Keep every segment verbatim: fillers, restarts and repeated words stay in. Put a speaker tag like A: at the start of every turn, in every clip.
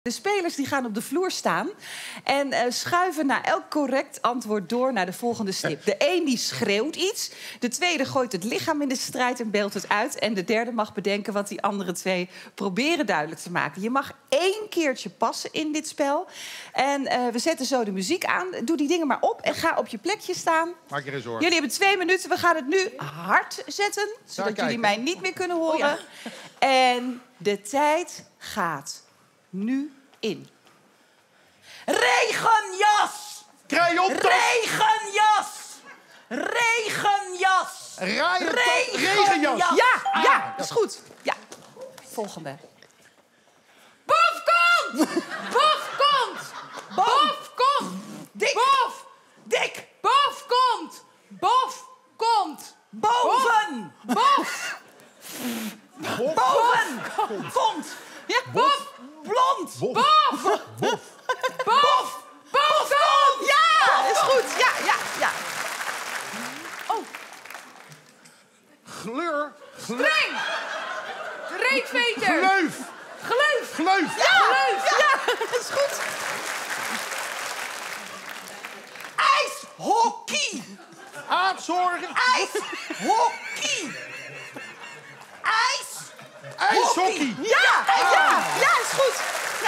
A: De spelers die gaan op de vloer staan en uh, schuiven na elk correct antwoord door naar de volgende stip. De een die schreeuwt iets, de tweede gooit het lichaam in de strijd en beeldt het uit. En de derde mag bedenken wat die andere twee proberen duidelijk te maken. Je mag één keertje passen in dit spel. En uh, we zetten zo de muziek aan. Doe die dingen maar op en ga op je plekje staan.
B: Maak je geen zorgen.
A: Jullie hebben twee minuten. We gaan het nu hard zetten, zodat jullie mij niet meer kunnen horen. Oh ja. En de tijd gaat nu in. Regenjas!
B: Crayontas!
A: Regenjas! Regenjas!
B: Regenjas!
A: Regenjas! Ja, ah, ja, dat is goed. Ja. Volgende.
C: Bof komt! Bof komt! Bof komt!
A: Dik!
C: Bof!
A: Dik!
C: Bof komt! Bof komt!
A: Boven!
C: Bof!
A: Boven! Komt! Ja,
C: bof!
A: Blond!
B: Bof!
C: Bof!
B: Bof!
C: Bof! Bof komt!
A: Ja, is goed. Ja, ja, ja. Oh.
B: Gleur!
C: Streng! Reetveter!
B: Gleuf!
C: Gleuf!
B: Gleuf!
A: Ja,
C: Gleuf!
A: ja, dat is goed. IJshockey!
B: Aardzorgen!
A: IJshockey! IJs!
B: IJshockey!
A: Ja, ja, ja, is goed. Ja.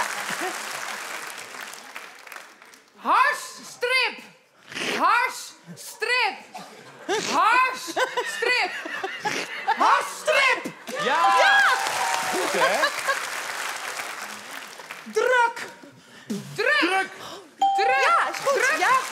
C: Harsstrip! Harsstrip! Harsstrip!
A: Harsstrip!
B: Ja!
A: Ja!
B: Goed, hè?
A: Druk!
C: Druk!
B: Druk!
C: Druk!
A: Ja, is goed.
C: Druk.
A: Ja.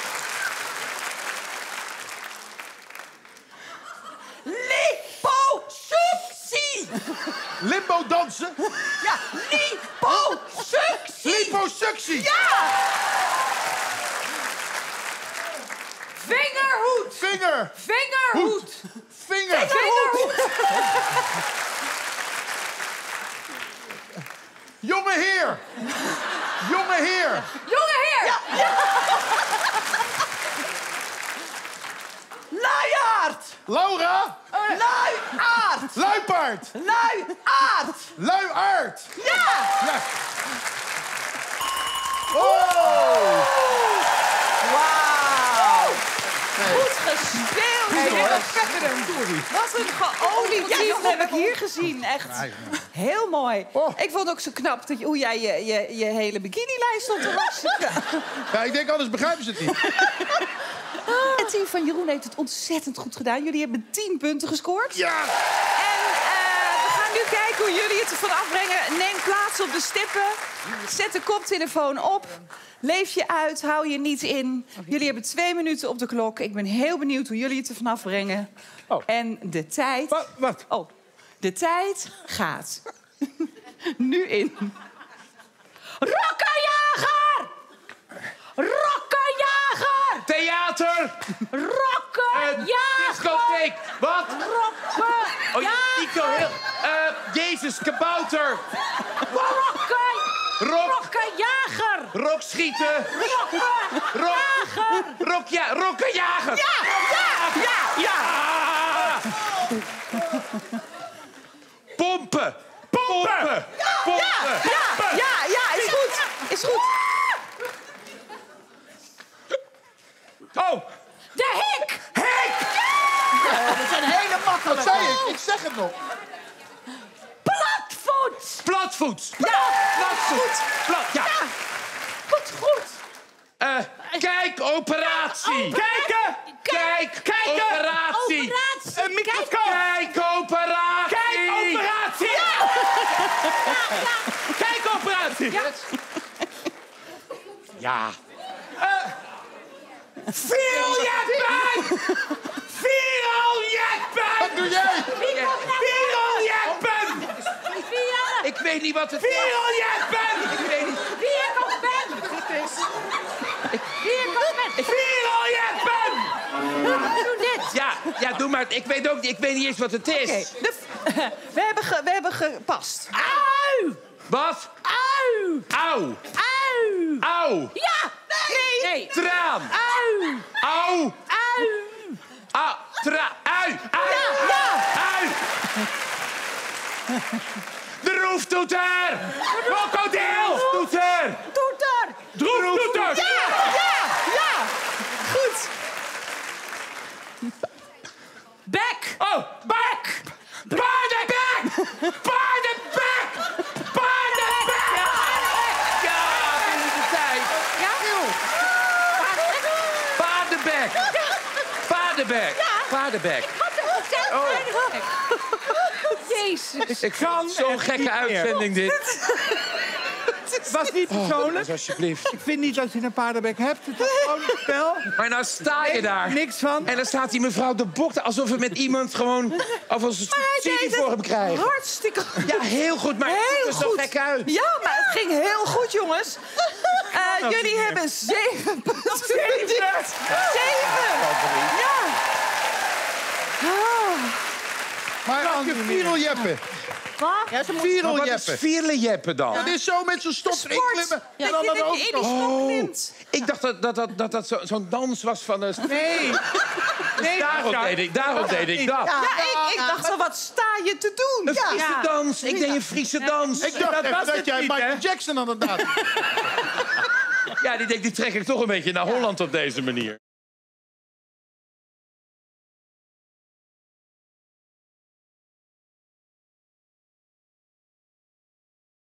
A: Liposuctie!
B: Limbo dansen!
A: Ja, liposuctie!
B: Liposuctie!
A: Ja!
C: Vingerhoed!
B: Vinger!
C: Vingerhoed!
B: Vinger!
C: Vingerhoed!
B: Jonge heer! Jonge heer!
C: Jonge heer!
A: Ja, ja. Luiaard!
B: Laura!
A: Luiaard!
B: Luipaard!
A: Luiaard!
B: Luiaard!
A: Ja!
B: Ja. Oh!
A: Wauw! Goed gespeeld!
C: Hey, dit
A: jongens.
C: was vetter.
A: Wat een geolied team heb ik hier gezien. Echt heel mooi.
B: Oh.
A: Ik vond het ook zo knap dat je, hoe jij je, je, je hele bikinilijst stond te wassen.
B: Ja, ik denk anders begrijpen ze het niet.
A: Het team van Jeroen heeft het ontzettend goed gedaan. Jullie hebben tien punten gescoord.
B: Ja!
A: En uh, we gaan nu kijken hoe jullie het ervan afbrengen. Neem plaats op de stippen. Zet de koptelefoon op. Leef je uit, hou je niet in. Jullie hebben twee minuten op de klok. Ik ben heel benieuwd hoe jullie het ervan afbrengen.
B: Oh.
A: En de tijd...
B: Wat? Wat?
A: Oh, de tijd gaat nu in. Rokkenjager! Rokkenjager!
D: Theater!
C: Rokkenjager!
D: Discotheek! Wat?
C: Rokkenjager!
D: Oh, Nico, heel... Uh, Jezus, kabouter!
C: Rokken!
D: Rok!
C: Rokkenjager!
D: Rokschieten!
C: Rokkenjager!
D: Rok! Rok, ja, rokkenjager!
A: Ja, ja, ja,
D: Ja! Pompen! Pompen! Pompen!
A: ja, ja, ja, is goed, is goed.
D: Oh!
C: De hik!
D: Hek!
A: Dat zijn hele makkelijke.
B: Wat zei ik? Ik zeg het nog.
A: Platvoet!
D: Platvoets!
A: Ja,
D: Platvoets! Plat, ja.
A: ja. Goed, goed.
D: Uh, kijkoperatie!
C: Oh,
D: Kijken! Kijk!
C: Kijken!
D: Operatie!
C: Operatie!
D: Een microscoop! Kijkoperatie! Kijkoperatie!
C: Ja! Ja, ja.
D: Kijkoperatie!
C: Ja.
D: Ja. Uh, Vieroljetpen! Vieroljetpen!
B: Wat doe jij?
D: Vieroljetpen! Ik weet niet wat het is. Vieroljetpen! Ik weet niet.
C: Vieroljetpen!
D: Vieroljetpen!
C: Doe dit!
D: Ja, ja, doe maar. Ik weet ook niet. Ik weet niet eens wat het is.
A: Oké, de f- we, hebben ge, we hebben gepast.
C: Auw!
D: Wat?
C: Auw!
D: Auw.
C: Auw!
D: Auw.
C: Ja! Nee! Nee!
D: Traan.
C: Auw!
D: Auw.
C: Auw!
D: Auw. Tra. Ui. Ui.
A: Ja, ja.
D: Ui. De roeftoeter. Krokodil. Toeter.
E: Toeter!
A: Toeter!
E: Droef toeter!
A: Ja, ja, ja. Goed.
C: Bek.
E: Oh, bek! Paardenbek! Paardenbek! Paardenbek! Ja, dit is de tijd. Paardenbek! Paardenbek! Paardenbek! Oh.
C: Jezus.
E: Ik kan zo'n gekke uitzending, dit.
F: Het was niet persoonlijk.
E: Dus alsjeblieft.
F: Ik vind niet dat je een paardenbek hebt. Het is gewoon een spel.
E: Maar nou sta je daar.
F: Niks van.
E: En dan staat die mevrouw de bok daar, alsof we met iemand gewoon... Of een subsidie voor hem krijgen.
A: Hartstikke goed.
E: Ja, heel goed, maar
A: Heel
E: het is zo
A: goed.
E: gek uit.
A: Ja, maar het ging heel goed, jongens. Uh, jullie hebben zeven punten. Zeven? Zeven! Ja. Oh.
B: Maar je viereljeppen.
A: Wat?
B: Ja, ze
E: Wat is
B: viereljeppen.
E: vierlejeppen dan?
B: Dat is zo met zo'n stok erin klimmen. En dan naar de
A: Dat je in die
B: overkant.
A: stok
E: Oh,
A: klimt.
E: ik dacht dat dat, dat, dat, dat zo- zo'n dans was van... de.
F: Nee. Nee,
E: daarom
F: Sascha.
E: deed ik, daarom deed ik dat.
A: Ja, ik, ik dacht zo, wat sta je te doen?
E: Een Friese
A: Ja.
E: dans. Ik deed een Friese dans.
B: Ik dacht
F: Dat
B: even
F: was
B: dat
F: het
B: jij
F: niet,
B: Michael
F: hè?
B: Jackson aan het doen.
E: Ja, die denk, die trek ik toch een beetje naar Holland op deze manier.